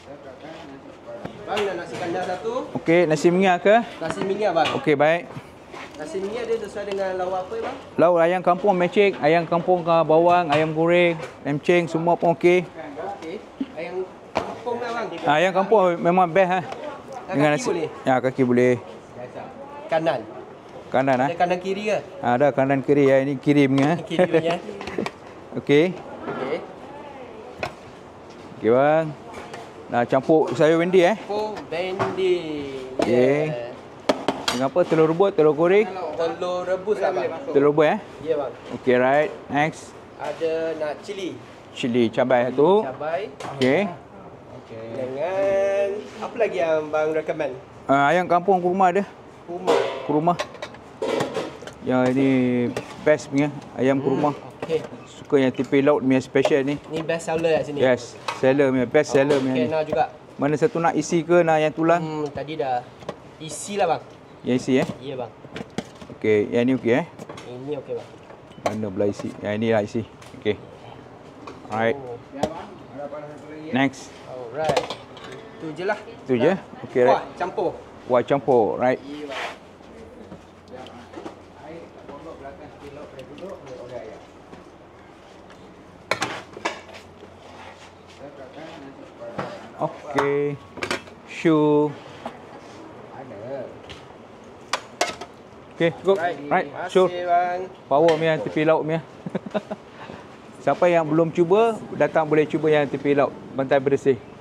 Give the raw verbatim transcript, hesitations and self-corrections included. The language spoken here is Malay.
Bang, nak nasi kandar satu. Okey, nasi minyak ke? Nasi minyak bang. Okey, baik. Nasi minyak dia sesuai dengan lauk apa bang? Lauk ayam kampung mecik, ayam kampung ke bawang, ayam goreng, lemceng semua pun okey. Okey. Ayam kampung lah bang. Ah, ayam kampung memang best ha. Dengan kaki boleh? Ya, kaki boleh. Kanan. Kanan ah. Ada kanan kiri ke? Ha? Ada kanan kiri ya. Ini kiri punya. Kiri punya. Okey. Okey. Okey bang. Nak campur sayur bendi eh. Campur bendi. Okey. Dengan apa? Telur rebus, telur goreng. Telur rebus lah bang. Telur rebus eh. Ya bang. Okey, right. Next. Ada nak cili. Cili cabai satu. Cabai. Okey. Okey. Dengan apa lagi yang bang recommend? Uh, ayam kampung kurma ada. Kurma. Kurma. Yang ini best punya ayam hmm, kurma. Okey. Suka yang tepi laut punya special ni. Ni best seller kat sini. Yes, seller punya best seller punya. Okey, ni. nak juga. Mana satu nak isi ke nak yang tulang? Hmm, tadi dah isi lah bang. Yang isi eh. Ya bang. Okey, yang ni okey eh. Ini okey bang. Mana belah isi? Yang ini lah isi. Okey. Alright. Oh. Next. Alright. Tu je lah. Tu je. Okey, right. Wah, campur. Wah, campur. Right. Okey. Shoe. Okey, go. Right. Right. Terima Shoe. kasih bang. Power punya tepi laut punya. Siapa yang belum cuba, datang boleh cuba yang tepi laut. Bantai Bersih.